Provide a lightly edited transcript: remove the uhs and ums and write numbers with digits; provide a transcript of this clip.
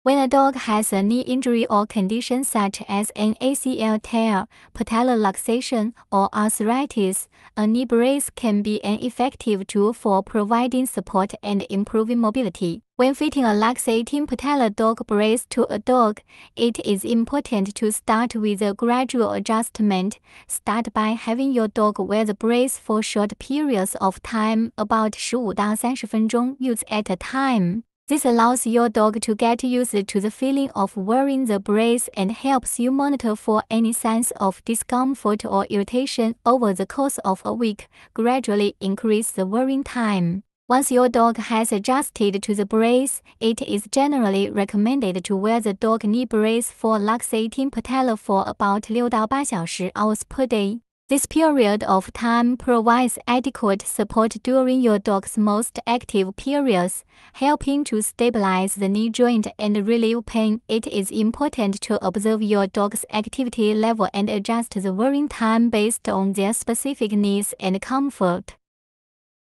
When a dog has a knee injury or condition such as an ACL tear, patella luxation, or arthritis, a knee brace can be an effective tool for providing support and improving mobility. When fitting a luxating patella dog brace to a dog, it is important to start with a gradual adjustment. Start by having your dog wear the brace for short periods of time, about 15到30分钟 use at a time. This allows your dog to get used to the feeling of wearing the brace and helps you monitor for any signs of discomfort or irritation over the course of a week. Gradually increase the wearing time. Once your dog has adjusted to the brace, it is generally recommended to wear the dog knee brace for luxating patella for about 6到8小时 hours per day. This period of time provides adequate support during your dog's most active periods, helping to stabilize the knee joint and relieve pain. It is important to observe your dog's activity level and adjust the wearing time based on their specific needs and comfort.